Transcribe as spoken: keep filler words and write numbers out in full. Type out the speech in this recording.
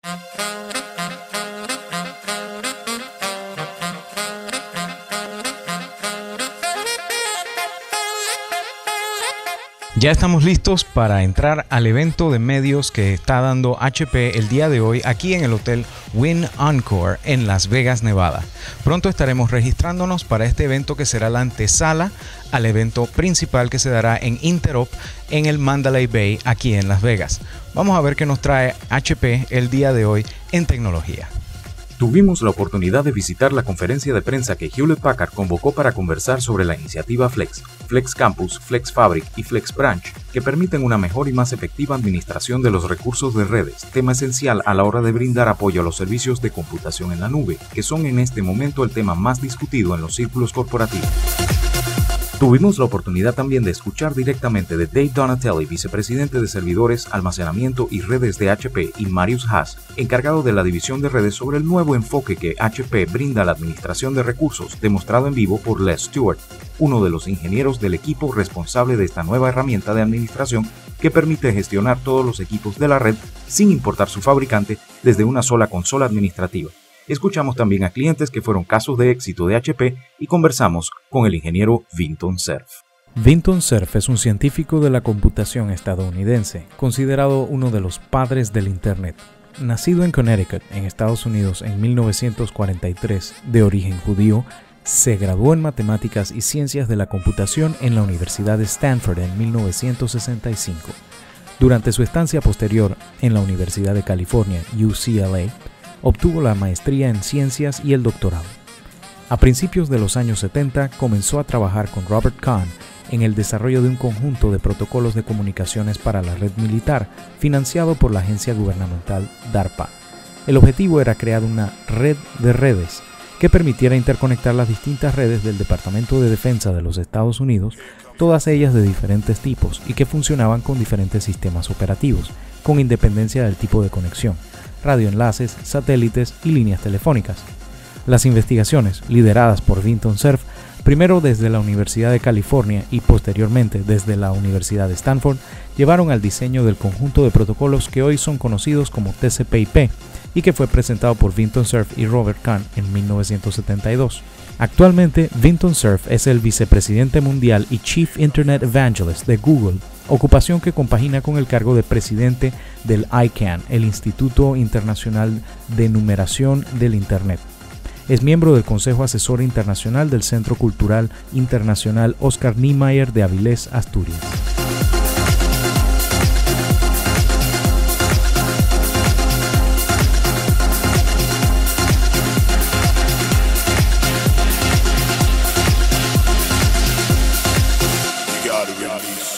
Ya estamos listos para entrar al evento de medios que está dando H P el día de hoy aquí en el Hotel Wynn Encore en Las Vegas, Nevada. Pronto estaremos registrándonos para este evento que será la antesala al evento principal que se dará en Interop en el Mandalay Bay aquí en Las Vegas. Vamos a ver qué nos trae H P el día de hoy en tecnología. Tuvimos la oportunidad de visitar la conferencia de prensa que Hewlett Packard convocó para conversar sobre la iniciativa Flex, Flex Campus, Flex Fabric y Flex Branch, que permiten una mejor y más efectiva administración de los recursos de redes, tema esencial a la hora de brindar apoyo a los servicios de computación en la nube, que son en este momento el tema más discutido en los círculos corporativos. Tuvimos la oportunidad también de escuchar directamente de Dave Donatelli, vicepresidente de servidores, almacenamiento y redes de H P, y Marius Haas, encargado de la división de redes, sobre el nuevo enfoque que H P brinda a la administración de recursos, demostrado en vivo por Les Stewart, uno de los ingenieros del equipo responsable de esta nueva herramienta de administración que permite gestionar todos los equipos de la red sin importar su fabricante desde una sola consola administrativa. Escuchamos también a clientes que fueron casos de éxito de H P y conversamos con el ingeniero Vinton Cerf. Vinton Cerf es un científico de la computación estadounidense, considerado uno de los padres del Internet. Nacido en Connecticut, en Estados Unidos, en mil novecientos cuarenta y tres, de origen judío, se graduó en matemáticas y ciencias de la computación en la Universidad de Stanford en mil novecientos sesenta y cinco. Durante su estancia posterior en la Universidad de California, U C L A, obtuvo la maestría en ciencias y el doctorado. A principios de los años setenta comenzó a trabajar con Robert Kahn en el desarrollo de un conjunto de protocolos de comunicaciones para la red militar, financiado por la agencia gubernamental DARPA. El objetivo era crear una red de redes que permitiera interconectar las distintas redes del Departamento de Defensa de los Estados Unidos, todas ellas de diferentes tipos y que funcionaban con diferentes sistemas operativos, con independencia del tipo de conexión, radioenlaces, satélites y líneas telefónicas. Las investigaciones, lideradas por Vinton Cerf, primero desde la Universidad de California y posteriormente desde la Universidad de Stanford, llevaron al diseño del conjunto de protocolos que hoy son conocidos como T C P I P y que fue presentado por Vinton Cerf y Robert Kahn en mil novecientos setenta y dos. Actualmente, Vinton Cerf es el vicepresidente mundial y Chief Internet Evangelist de Google, ocupación que compagina con el cargo de presidente del I CANN, el Instituto Internacional de Numeración del Internet. Es miembro del Consejo Asesor Internacional del Centro Cultural Internacional Oscar Niemeyer de Avilés, Asturias. You gotta release.